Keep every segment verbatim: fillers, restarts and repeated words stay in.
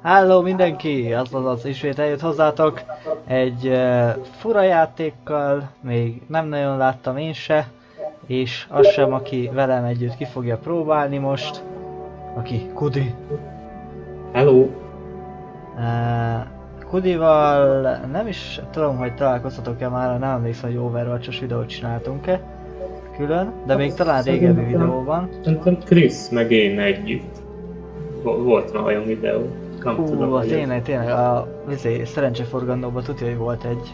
Hello mindenki! Azaz ismét eljött hozzátok egy uh, fura játékkal, még nem nagyon láttam én se, és az sem, aki velem együtt ki fogja próbálni most, aki Kudi. Hello! Uh, Kudival nem is tudom, hogy találkoztatok-e már, nem emlékszem, hogy Overwatch-os videót csináltunk-e külön, de még talán régebbi videóban. Szerintem Chris meg én együtt. Volt már olyan videó. Nem Hú, tudom, a tényleg, tényleg, a vizé, szerencseforgandóban tudja, hogy volt egy.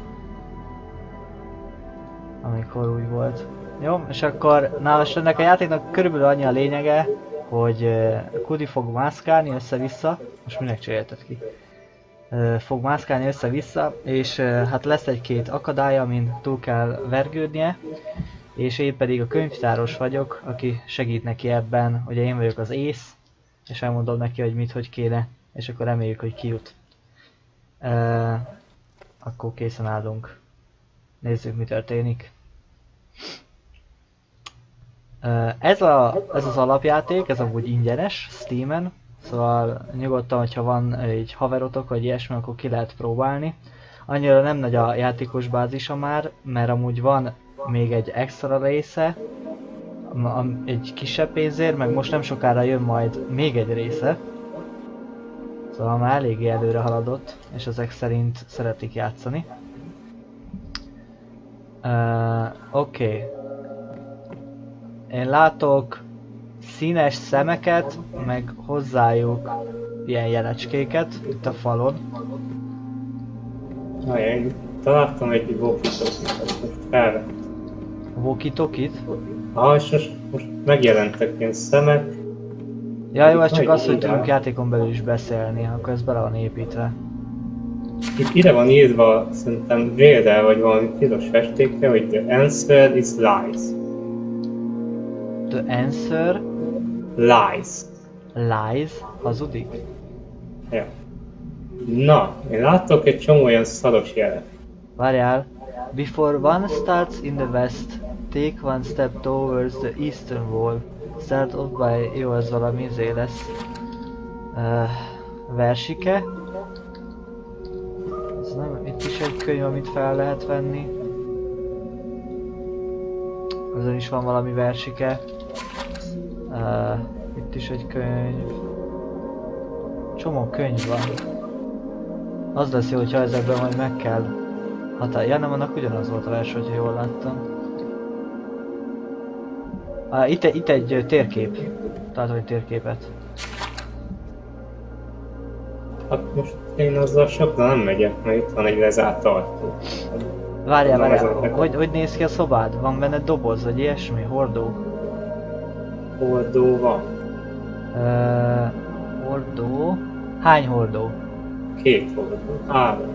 Amikor úgy volt. Jó, és akkor, na most ennek a játéknak körülbelül annyi a lényege, hogy uh, Kudi fog mászkálni össze-vissza, most minek cserélted ki? Uh, fog mászkálni össze-vissza, és uh, hát lesz egy-két akadály, amin túl kell vergődnie, és én pedig a könyvtáros vagyok, aki segít neki ebben, ugye én vagyok az ész, és elmondom neki, hogy mit, hogy kéne, és akkor reméljük, hogy kijut. Uh, akkor készen állunk. Nézzük, mi történik. Uh, ez, a, ez az alapjáték, ez amúgy ingyenes, Steamen, szóval nyugodtan, hogyha van egy haverotok vagy ilyesmi, akkor ki lehet próbálni. Annyira nem nagy a játékos bázisa már, mert amúgy van még egy extra része, egy kisebb pénzért, meg most nem sokára jön majd még egy része. Szóval már eléggé előre haladott, és ezek szerint szeretik játszani. Uh, Oké. Okay. Én látok színes szemeket, meg hozzájuk ilyen jelecskéket itt a falon. Na, én találtam egy walkie-talkie-t, ezt most felvettem. Walkie-talkie-t? Ah, és most, most megjelentek ilyen szemek. Ja, jó, ez csak az, hogy tudunk játékon belül is beszélni, akkor ez bele van építve. Itt ide van írva, szerintem vérdel vagy valami piros festékkel, hogy the answer is lies. The answer? Lies. Lies? Hazudik? Ja. Na, én látok egy csomó olyan szaros jelet. Várjál. Before one starts in the west, take one step towards the eastern wall. Start off by... Jó, ez valami izé lesz. Uh, versike. Ez nem... Itt is egy könyv, amit fel lehet venni. Ezen is van valami versike. Uh, itt is egy könyv. Csomó könyv van. Az lesz jó, hogyha ezekben majd meg kell határ... Ja, nem, annak ugyanaz volt a vers, hogyha jól láttam. Ah, itt, itt egy térkép. Találtam egy térképet. Hát most én azzal sokra nem megyek, mert itt van egy lezárt ajtó. Várjál, várjál, hogy, hogy néz ki a szobád? Van benne doboz, vagy ilyesmi? Hordó? Hordó van. Uh, hordó... Hány hordó? Két hordó. Három.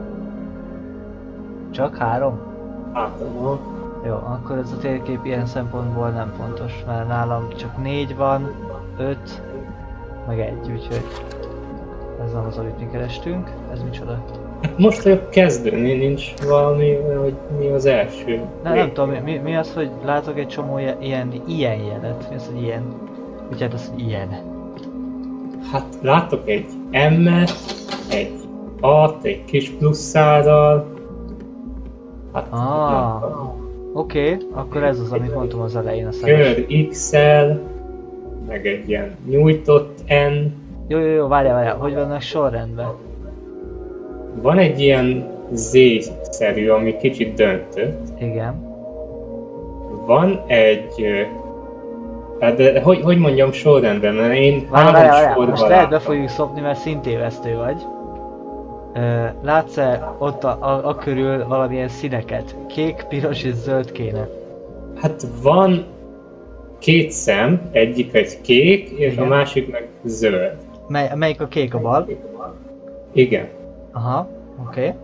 Csak három? Három. Jó, akkor ez a térkép ilyen szempontból nem fontos, mert nálam csak négy van, öt, meg egy, úgyhogy ez nem az, amit mi kerestünk. Ez micsoda? Most vagyok kezdőni, nincs valami, hogy mi az első. Ne, nem tudom, mi, mi az, hogy látok egy csomó ilyen, ilyen jelet, mi az, hogy ilyen, úgy hát az, hogy ilyen. Hát látok egy M-et, egy A-t, egy kis pluszárral. Hát ah, oké, okay, akkor ez az, amit mondtam az elején a kör X-el, meg egy ilyen nyújtott N. Jó, jó, jó, várjál, várjál, hogy vannak sorrendben? Van egy ilyen Z-szerű, ami kicsit döntött. Igen. Van egy... Hát de hogy, hogy mondjam sorrendben, mert én várjál, három várjál, sorban most lehet be láttam. fogjuk szopni, mert szintévesztő vagy. Uh, látsz-e ott a, a, a körül valamilyen színeket? Kék, piros és zöld kéne. Hát van két szem, egyik egy kék, és igen, a másik meg zöld. Mely, melyik a kék, a bal? Igen. Aha, oké. Okay.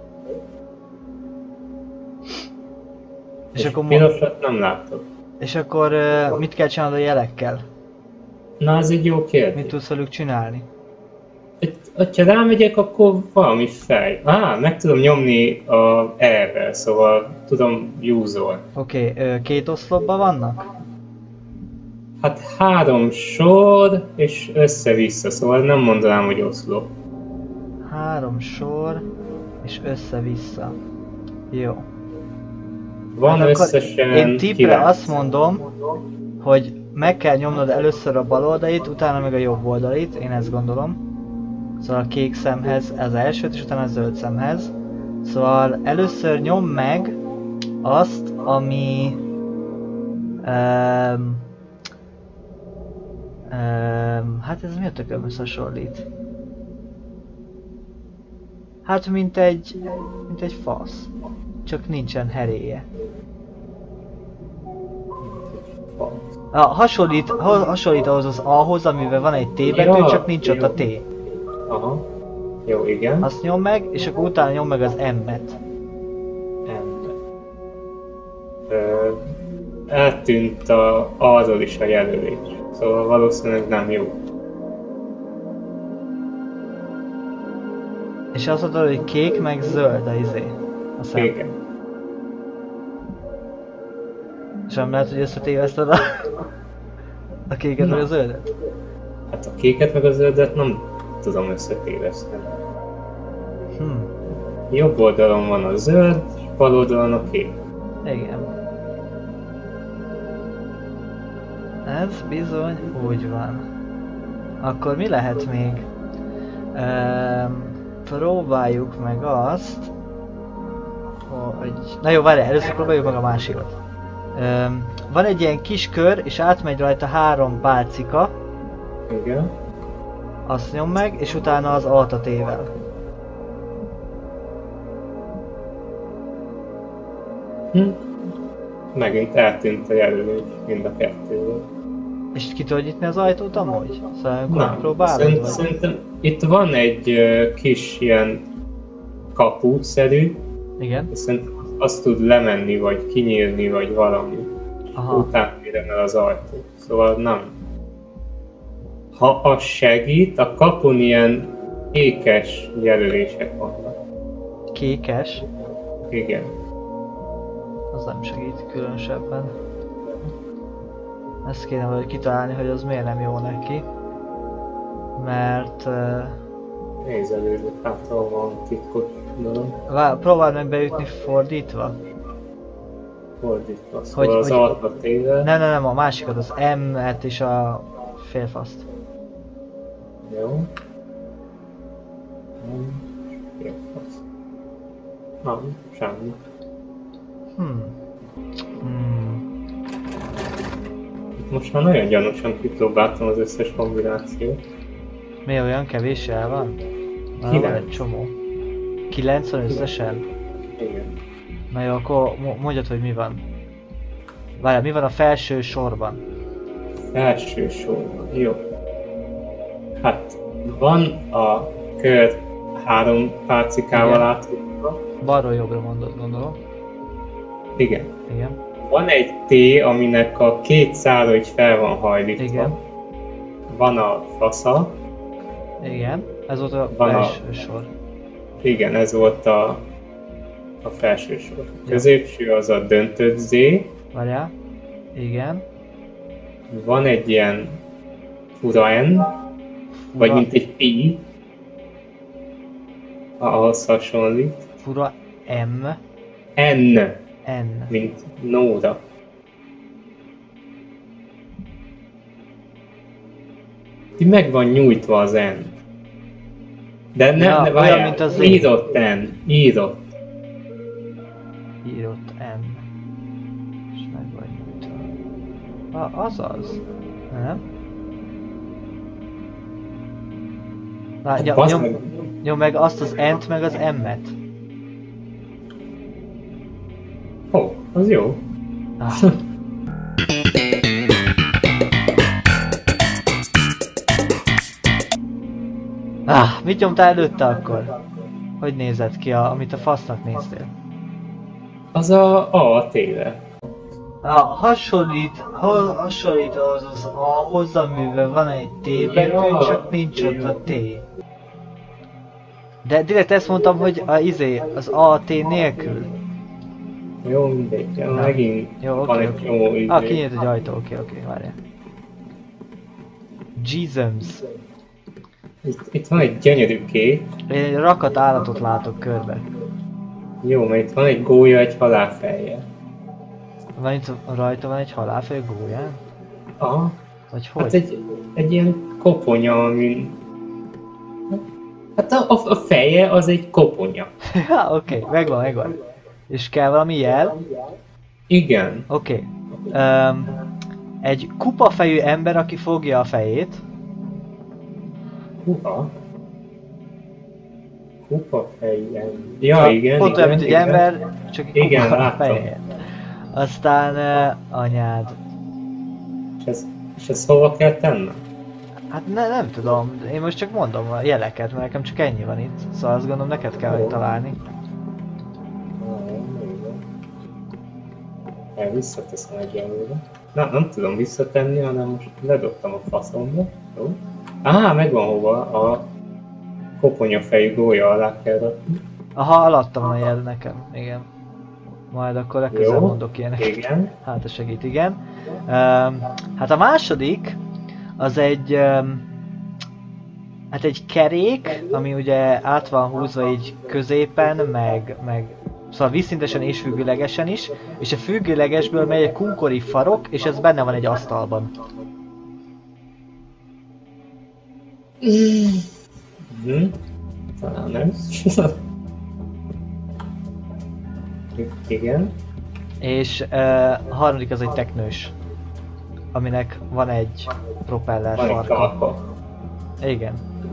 És, és akkor pirosat nem látod. És akkor uh, mit kell csinálni a jelekkel? Na, ez egy jó kérdés. Mit tudsz velük csinálni? Ha rámegyek, akkor valami fej. Á, meg tudom nyomni a R-rel, szóval tudom use-ol. Oké, okay, két oszlopban vannak? Hát három sor és össze-vissza, szóval nem mondanám, hogy oszlop. Három sor és össze-vissza. Jó. Van hát összesen én tippre kilenc. azt mondom, hogy meg kell nyomnod először a bal oldalit, utána meg a jobb oldalit, én ezt gondolom. Szóval a kék szemhez ez elsőt, és utána a zöld szemhez. Szóval először nyom meg azt, ami... Um, um, hát ez mi a tökömhöz hasonlít? Hát mint egy... mint egy fasz. Csak nincsen heréje. Ah, hasonlít, hasonlít ahhoz az A-hoz, amiben van egy T betű, ja, csak nincs jó. Ott a T. Aha. Jó, igen. Azt nyom meg, és akkor utána nyom meg az M-et. M-et. Ö, eltűnt a A-ról is a jelölés. Szóval valószínűleg nem jó. És azt mondod, hogy kék meg zöld a izé. A szem. Igen. És nem lehet, hogy összetéveszted a, a kéket meg a zöldet? Hát a kéket meg a zöldet nem tudom összetéveszteni. Hmm. Jobb oldalon van a zöld, és bal oldalon a kék. Igen. Ez bizony úgy van. Akkor mi lehet még? Ehm, próbáljuk meg azt, hogy... Na jó, várjál, először próbáljuk meg a másikat. Um, van egy ilyen kis kör, és átmegy rajta három pálcika. Igen. Azt nyom meg, és utána az altatével. Hm. Megint eltűnt a jelölés mind a kettőről. És ki tudod nyitni az ajtót amúgy? Szóval amikor Nem, próbálod? szerint, vagy? Szerintem itt van egy uh, kis ilyen kapu-szerű. Igen. Szerintem azt tud lemenni, vagy kinyílni, vagy valami. Aha. Utána érem el az ajtót. Szóval nem. Ha az segít, a kapun ilyen kékes jelölések vannak. Kékes? Igen. Az nem segít különösebben. Ezt kéne valahogy kitalálni, hogy az miért nem jó neki. Mert... Uh... Nézz előre, hát hol van titkos dolog. Vár, próbáld meg beütni fordítva. Fordítva, szóval Hogy, az hogy... alta téve. Nem, nem, nem, a másikat, az M-et és a félfaszt. Jó. Nem, félfasz. Nem, semmi. Hmm. Hmm. Itt most már nagyon gyanúsan kipróbáltam az összes kombinációt. Mi olyan kevés el van? Na, van egy csomó. kilenc van összesen? Igen. Na jó, akkor mondjad, hogy mi van. Várjál, mi van a felső sorban? Felső sorban, jó. Hát, van a kör három pálcikával átírva. Balról jobbra mondod, gondolom. Igen. Igen. Van egy T, aminek a két szára így fel van hajlítva. Igen. Van a fasza. Igen, ez volt a Van felső a... sor. Igen, ez volt a, a felső sor. A középső az a döntött Z. Várjál. Igen. Van egy ilyen fura N, fura. Vagy mint egy pi. Ahhoz hasonlít. Fura M. N. N. Mint Nóra. Így meg van nyújtva az N. De nem, ja, ne, olyan, mint az írott N. Írott. Írott N. És meg van nyújtva. Ah, azaz. Nem? Várj, nyom, nyom, meg... nyom meg azt az N-t, meg az M-et. Ó, oh, az jó. Ah. Ah, mit nyomtál előtte akkor? Hogy nézett ki, a, amit a fasznak néztél? Az a A téve. Ah, hasonlít, ha, hasonlít az az A-hoz, amiben van egy T betű, ja, csak nincs ott a T. De direkt ezt mondtam, hogy a izé, az A T nélkül. Jó, mindegy, megint jó, van okay, egy okay. csomó izé. Ah, kinyílt egy ajtó, oké, okay, oké, okay, várjál. Gisms. Itt, itt van egy gyönyörű kép. Én egy rakat állatot látok körbe. Jó, mert itt van egy gólya egy halálfejjel. Van itt rajta van egy halálfej gólyán? Aha. Vagy hogy? Hát egy, egy ilyen koponya, amin... Hát a, a, a feje az egy koponya. Ja, oké, okay, megvan, megvan. És kell valami jel? Igen. Oké. Okay. Um, egy kupafejű ember, aki fogja a fejét. Kupa? Kupafejű. Ja, ha, igen, pont olyan, mint egy igen. ember, csak egy igen, kupa a láttam. fején. Aztán uh, anyád. És ezt, és ezt hova kell tennem? Hát ne, nem tudom, én most csak mondom a jeleket, mert nekem csak ennyi van itt. Szóval azt gondolom neked kell hogy találni. El visszateszem egyelőre. Na, nem tudom visszatenni, hanem most ledobtam a faszomba. Jó? Á, megvan hova, a koponyafejű gólya alá kell rakni. Aha, alatta van a jel nekem, igen. Majd akkor legközelebb mondok ilyeneket. Igen. Hát ez segít, igen. Um, hát a második, az egy, um, hát egy kerék, ami ugye át van húzva így középen, meg, meg szóval vízszintesen és függőlegesen is, és a függőlegesből megy egy kunkori farok, és ez benne van egy asztalban. Mm. Talán nem. Igen. És uh, a harmadik az egy teknős, aminek van egy propeller van farka. Egy talpa. Igen.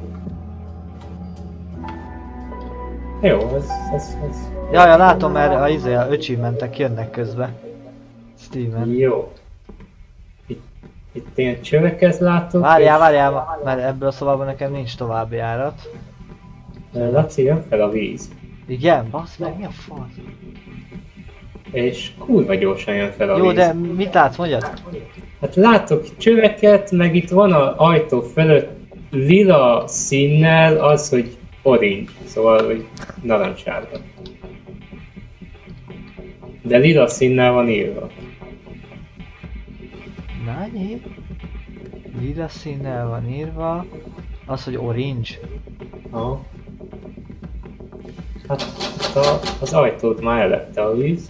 Jó, ez, ez, ez... Jaj, ja, látom, mert a izé, a achievementek jönnek közbe. Steven. Jó. Itt, itt ilyen csöveket látok. Várjál, várjál, mert ebből a szobában nekem nincs tovább járat. Laci, jön fel a víz. Igen? Basz meg, mi a fasz? És kurva gyorsan jön fel a Jó, víz. de mit látsz, mondjad? Hát látok csöveket, meg itt van az ajtó fölött lila színnel az, hogy orange, szóval hogy narancssárga. De lila színnel van írva. Nányi? Lila színnel van írva. Az, hogy orange. Aha. Hát a, az ajtót már elette a víz.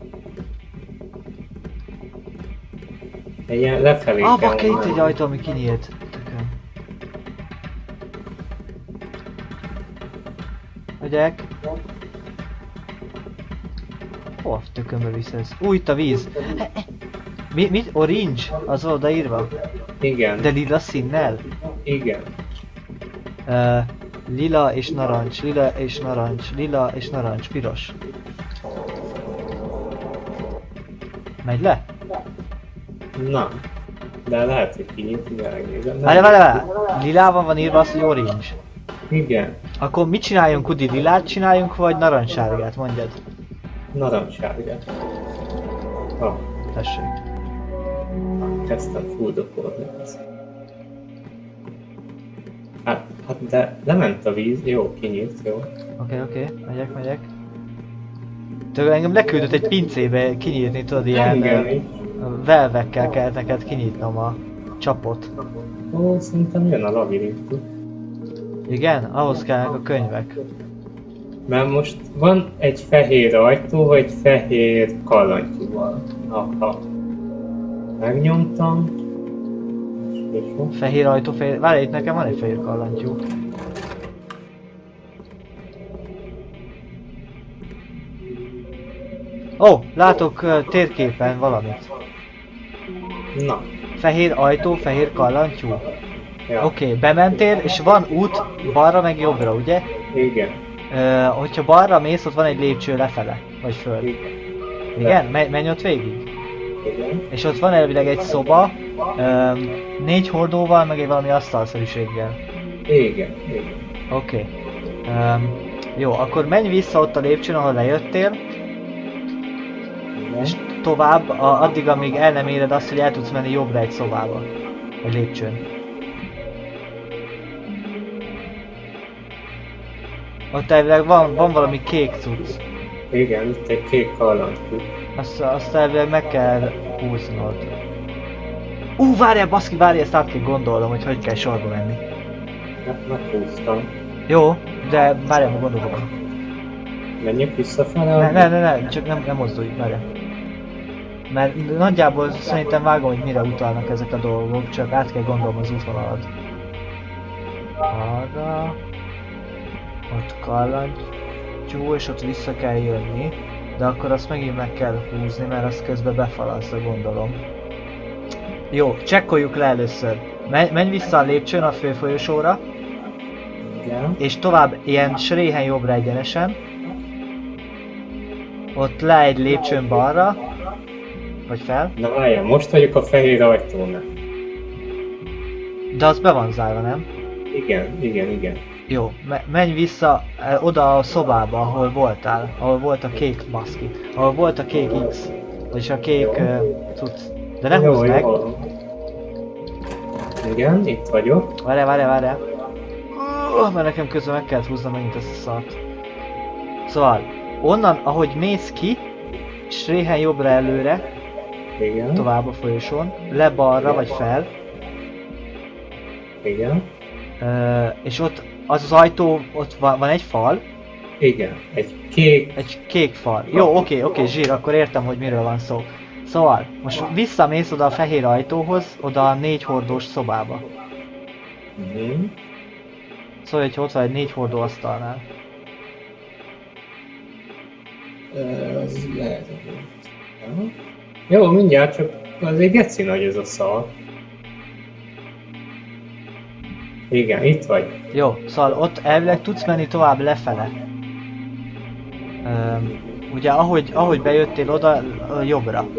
Egy ilyen lefelé Ah, kell bakker, itt menni. egy ajtó, ami kinyílt. Tökön. Megyek. Hol tökönbe visz ez? Új, itt a víz. Mi, mit? Orange? Az volt odaírva? Igen, De lila színnel? igen. Uh, lila és narancs, lila és narancs, lila és narancs, piros. Megy le? Na, de lehet, hogy kinyit, ugye megnézem. Várjál, várjál, várjál! Lilában van írva az, hogy orange. Igen, Akkor mit csináljunk, Kudi? Lilát csináljunk, vagy narancssárgát, mondjad? narancssárga. Ah, Tessék. kezdtem fuldokolni. Hát, hát de lement a víz, jó, kinyílt, jó. Oké, okay, oké, okay. megyek, megyek. Tőle engem leküldött egy pincébe kinyitni, tudod, ilyen Igen, uh, velvekkel kell neked kinyitnom a csapot. ó, szerintem jön a labirintus. Igen? Ahhoz kellnek a könyvek. Mert most van egy fehér ajtó, egy fehér kallantyúval. Aha. Megnyomtam. És van. Fehér ajtó, fehér... Várj, itt nekem van egy fehér kallantyú. Ó, oh, látok uh, térképen valamit. Na. Fehér ajtó, fehér kallantyú. Ja. Oké, okay, bementél, és van út balra meg jobbra, ugye? Igen. Uh, hogyha balra mész, ott van egy lépcső lefele, vagy föl. Igen. Igen? Me menj ott végig. Igen. És ott van elvileg egy szoba, um, négy hordóval, meg egy valami asztalszerűséggel. Igen. Igen. Oké. Okay. Um, jó, akkor menj vissza ott a lépcsőn, ahol lejöttél, Igen. és tovább, a, addig, amíg el nem éred azt, hogy el tudsz menni jobbra egy szobába. Egy lépcsőn. Ott elvileg van, van valami kék cucc. Igen, itt egy kék kallantyú. Azt, azt elvileg meg kell húznod. Ú, várjál, baszki, várjál, ezt át kell gondolnom, hogy hogy kell sorba menni. Meghúztam. Jó, de várjál, ma gondolom. Menjek visszafele? Ne, ne, ne, ne, csak nem, nem mozdulj, várjál. Mert nagyjából szerintem vágom, hogy mire utalnak ezek a dolgok, csak át kell gondolnom az útvonalat. Arra... Ott kallantyú, és ott vissza kell jönni. De akkor azt megint meg kell húzni, mert azt közben befalaszza, gondolom. Jó, csekkoljuk le először. Menj, menj vissza a lépcsőn a fő folyosóra. Igen. És tovább ilyen sréhen jobbra egyenesen. Ott le egy lépcsőn balra. Vagy fel. Na várjál, most vagyok a fehér ajtónál. De az be van zárva, nem? Igen, igen, igen. Jó, me menj vissza eh, oda a szobába, ahol voltál. Ahol volt a kék baszki. Ahol volt a kék X. Vagyis a kék uh, cucc. De ne Jó, húzd meg. jó. Igen, itt vagyok. Várjál, várjál, várjál. Uh, mert nekem közben meg kellett húznom megint ezt a szart. Szóval, onnan, ahogy mész ki, és réhen jobbra előre, Igen. tovább a folyosón, le balra vagy fel, Igen. uh, és ott az az ajtó, ott van, van egy fal, Igen. Egy kék... egy kék fal. Jó, oké, oké, zsír, akkor értem, hogy miről van szó. Szóval, most visszamész oda a fehér ajtóhoz, oda a négy hordós szobába. Mm-hmm. Szóval, hogy ott van egy négy hordó asztalnál. Ez lehet, hogy... Jó, mindjárt, csak azért geci nagy ez a szal. Igen, itt vagy. Jó, szóval ott elvileg tudsz menni tovább lefele. Üm, ugye ahogy, ahogy bejöttél oda, jobbra.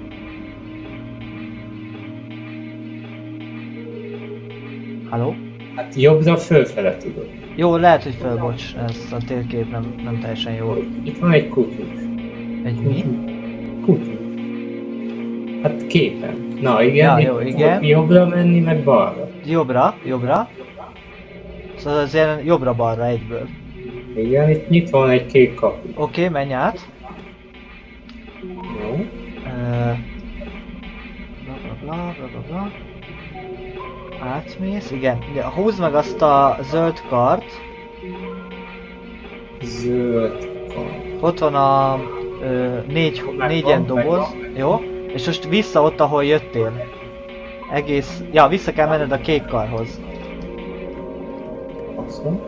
Halló? Hát jobbra fölfele tudod. Jó, lehet, hogy föl, bocs, ez a térkép nem, nem teljesen jó. Itt van egy kutyus. Egy mi? Kutyus. Hát képen. Na igen, Ja, itt jó, igen. jobbra menni, meg balra. Jobbra, jobbra. Szóval azért jobbra-balra egyből. Igen, itt nyitva van egy kék kapu. Oké, okay, menj át. Jó. Uh, bla bla bla bla bla bla. Átmész, igen. Húzd meg azt a zöld kart. Zöld kart. Ott van a ö, négy, négyen doboz. Jó? És most vissza ott, ahol jöttél. Egész... Ja, vissza kell menned a kék karhoz. Aztán.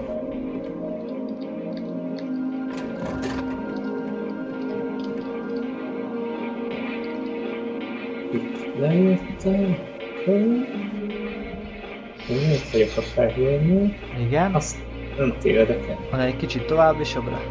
Itt lejöttem. Én itt vagyok a fehérnél. Igen. Azt nem tévedek el. Van egy kicsit tovább és jobbra.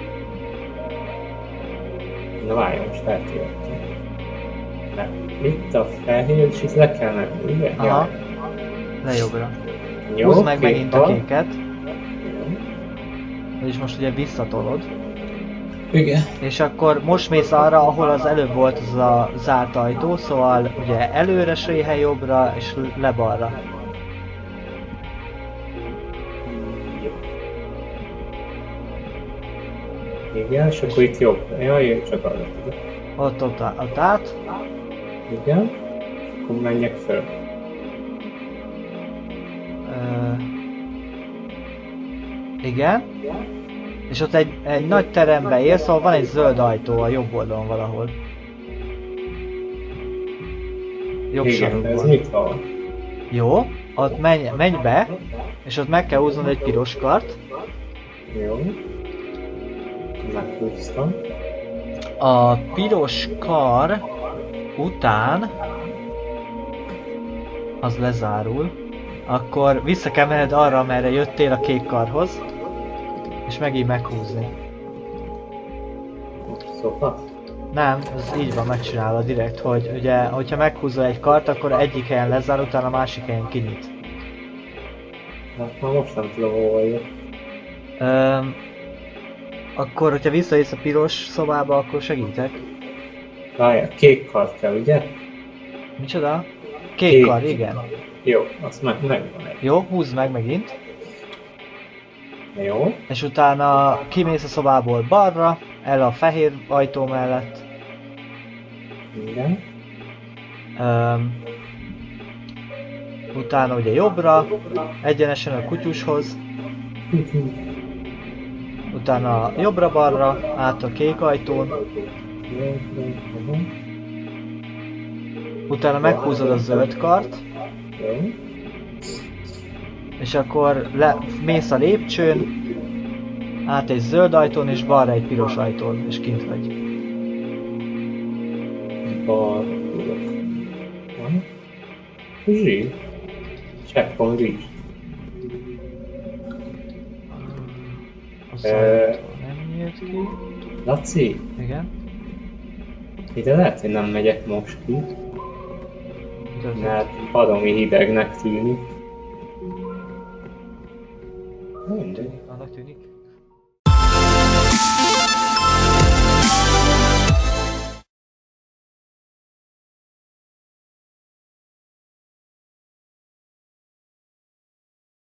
Na várjon, most eltévedtem. Mert itt a fehér, és itt le kell menni, ugye? Aha. Jaj. Le jobbra. Jó, Húzd meg megint a kal. kéket. Jó. És most ugye visszatolod. Igen. És akkor most mész arra, ahol az előbb volt az a zárt ajtó, szóval ugye előre sréhen jobbra és le balra. Jó. Igen, és akkor itt jobb. Jaj, én csak arra tudok. Ott, ott, ott át. Igen. Akkor menjek föl. Ö, igen. És ott egy, egy nagy terembe ér, szóval van egy zöld ajtó a jobb oldalon valahol. Jobb Igen, ez sarokban. nyitva van. Jó, ott menj, menj be, és ott meg kell húznod egy piros kart. Jó. Meghúztam. A piros kar után az lezárul, akkor vissza kell menned arra, amerre jöttél a kék karhoz, és megint meghúzni. Szóval? Nem, ez így van megcsinálva direkt, hogy ugye, hogyha meghúzol egy kart, akkor egyik helyen lezár, utána a másik helyen kinyit. Hát már most nem tudom, hol vagyok. Öm, akkor, hogyha visszajössz a piros szobába, akkor segítek. Várjál, kék kart kell, ugye? Micsoda? Kék, Kék. kar, igen. Jó, azt meg, megvan egy. Jó, húzd meg megint. Jó. És utána kimész a szobából balra, el a fehér ajtó mellett. Igen. Öm, Utána ugye jobbra, egyenesen a kutyushoz. Utána jobbra-balra, át a kék ajtón. Utána meghúzod a zöld kart. És akkor le, mész a lépcsőn, át egy zöld ajtón és balra egy piros ajtón, és kint vagy. Bal, piros. Van? Zsír. Checkpoint reach. Az ajtó nem nyílt ki. Laci, Igen. ide lehet, hogy nem megyek most ki, mert baromi hidegnek tűnik. Mindegy. Annak tűnik.